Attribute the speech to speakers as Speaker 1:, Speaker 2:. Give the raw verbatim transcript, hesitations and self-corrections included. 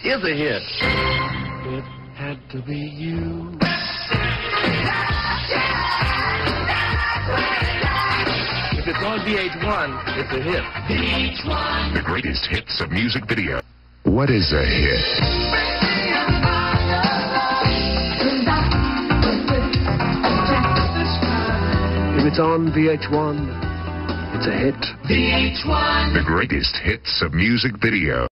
Speaker 1: is a hit.
Speaker 2: It had to be you.
Speaker 1: If it's on V H one, it's a hit.
Speaker 3: V H one.
Speaker 4: The greatest hits of music video. What is a hit?
Speaker 2: If it's on V H one, it's a hit.
Speaker 3: V H one.
Speaker 4: The greatest hits of music video.